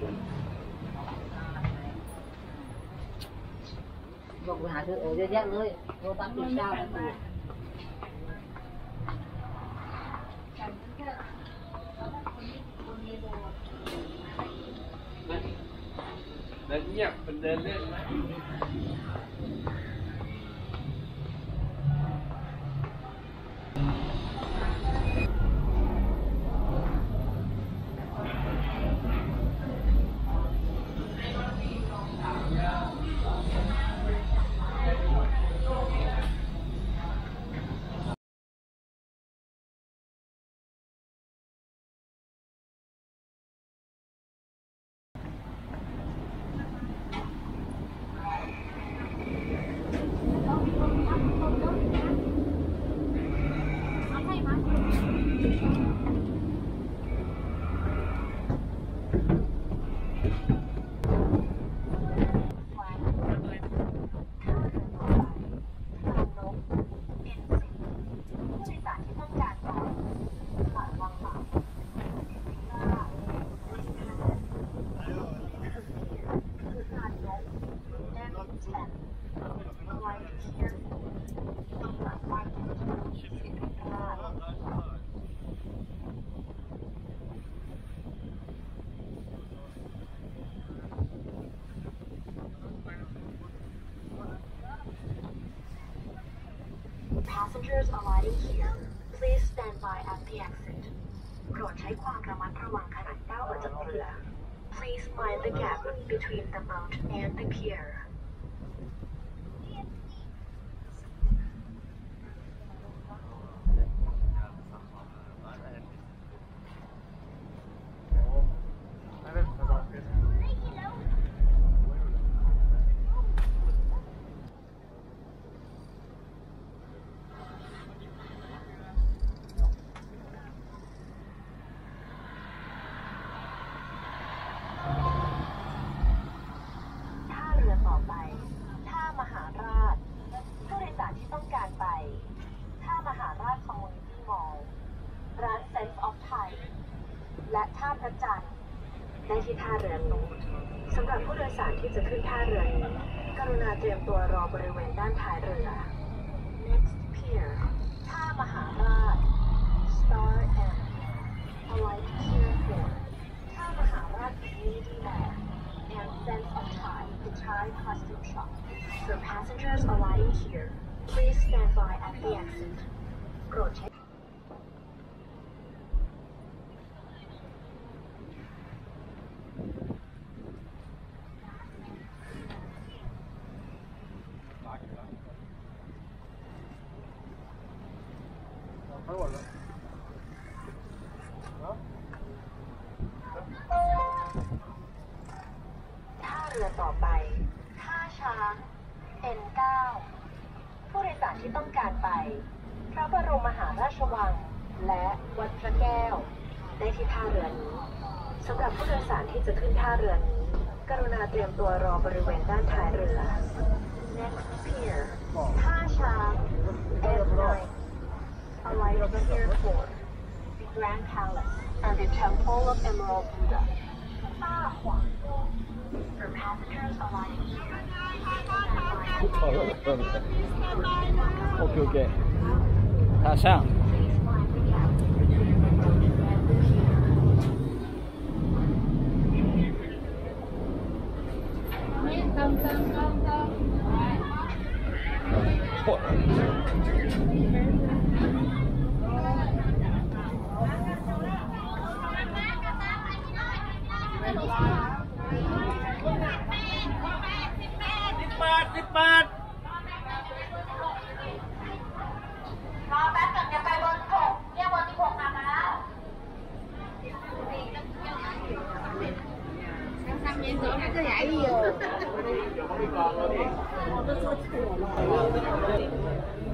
บอกไปหาเธอเยอะแยะเลยโรตัสติดเจ้าเลยเดินเงียบเป็นเดินเล่นไหม Passengers alighting here, please stand by at the exit. โปรดใช้ความระมัดระวังขณะก้าวออกจากเรือ Please mind the gap between the boat and the pier. และท่าพระจันทร์ได้ที่ท่าเรือนูนสำหรับผู้โดยสารที่จะขึ้นท่าเรือนี้กรุณาเตรียมตัวรอบริเวณด้านท้ายเรือ Next pier ท่ามหาราช Star M Alight Pier 4 ท่ามหาราช Community Land and Sense of Thai the Thai Costume Shop For passengers alighting here please stand by at the exit โปรดเช็คท่าเรือต่อไปท่าช้าง N9 ผู้โดยสารที่ต้องการไปพระบรมมหาราชวังและวัดพระแก้วได้ที่ท่าเรือนี้สำหรับผู้โดยสารที่จะขึ้นท่าเรือนี้กรุณาเตรียมตัวรอบริเวณด้านท้ายเรือ Next pier ท่าช้าง F9 Alight Pier 4 The Grand Palace and the Temple of Emerald Buddha 大皇宫 For passengers alighting here OK， 大象。18 รอแป๊บนึงจะไปบน6เนี่ยบนที่6กลับมาแล้ว3年走还这牙医哦。